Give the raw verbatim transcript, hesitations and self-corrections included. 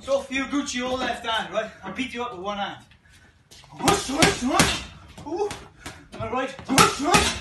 Don't feel Gucci all left hand, right? I'll beat you up with one hand. Hush, hush, hush. Ooh. Am I right? Hush, hush.